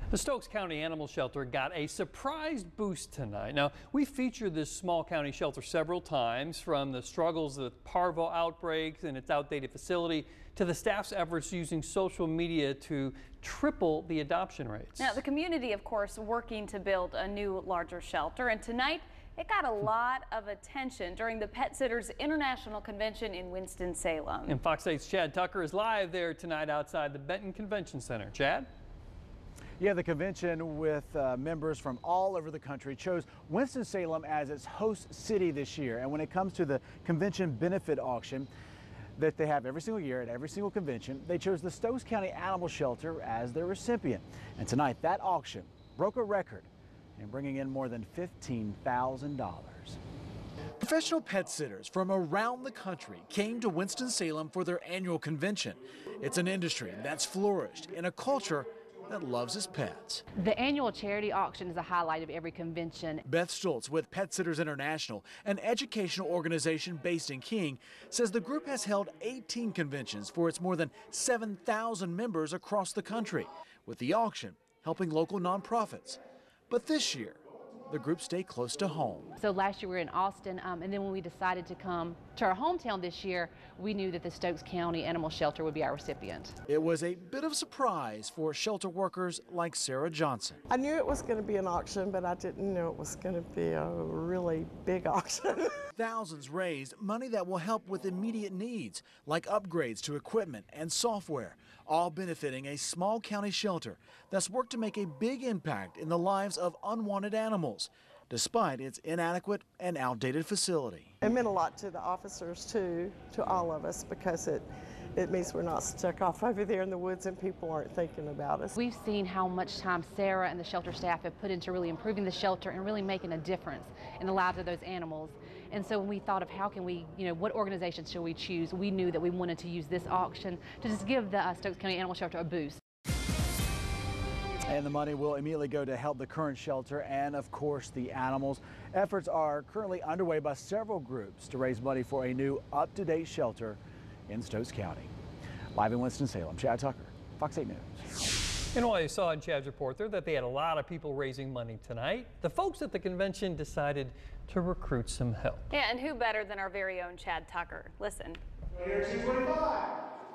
The Stokes County Animal Shelter got a surprise boost tonight. Now, we featured this small county shelter several times, from the struggles with parvo outbreaks and its outdated facility to the staff's efforts using social media to triple the adoption rates. Now, the community, of course, working to build a new, larger shelter, and tonight it got a lot of attention during the Pet Sitters International Convention in Winston-Salem. And Fox 8's Chad Tucker is live there tonight outside the Benton Convention Center. Chad? Yeah, the convention with members from all over the country chose Winston-Salem as its host city this year. And when it comes to the convention benefit auction that they have every single year at every single convention, they chose the Stokes County Animal Shelter as their recipient. And tonight, that auction broke a record in bringing in more than $15,000. Professional pet sitters from around the country came to Winston-Salem for their annual convention. It's an industry that's flourished in a culture that loves his pets. The annual charity auction is a highlight of every convention. Beth Stoltz with Pet Sitters International, an educational organization based in King, says the group has held 18 conventions for its more than 7,000 members across the country, with the auction helping local nonprofits. But this year, the group stayed close to home. So last year we were in Austin, and then when we decided to come to our hometown this year, we knew that the Stokes County Animal Shelter would be our recipient. It was a bit of a surprise for shelter workers like Sarah Johnson. I knew it was going to be an auction, but I didn't know it was going to be a really big auction. Thousands raised money that will help with immediate needs, like upgrades to equipment and software, all benefiting a small county shelter that's worked to make a big impact in the lives of unwanted animals, despite its inadequate and outdated facility. It meant a lot to the officers, too, to all of us, because it means we're not stuck off over there in the woods and people aren't thinking about us. We've seen how much time Sarah and the shelter staff have put into really improving the shelter and really making a difference in the lives of those animals. And so when we thought of how can we, what organization should we choose, we knew that we wanted to use this auction to just give the Stokes County Animal Shelter a boost. And the money will immediately go to help the current shelter and, of course, the animals. Efforts are currently underway by several groups to raise money for a new up-to-date shelter in Stokes County. Live in Winston-Salem, Chad Tucker, Fox 8 News. And while you saw in Chad's report there that they had a lot of people raising money tonight, the folks at the convention decided to recruit some help. Yeah, and who better than our very own Chad Tucker? Listen. Here, 225.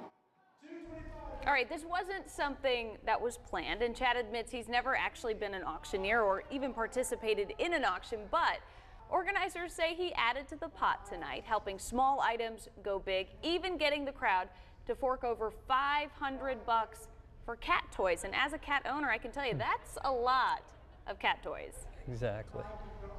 All right, this wasn't something that was planned, and Chad admits he's never actually been an auctioneer or even participated in an auction, but organizers say he added to the pot tonight, helping small items go big, even getting the crowd to fork over $500 for cat toys. And as a cat owner, I can tell you that's a lot of cat toys. Exactly.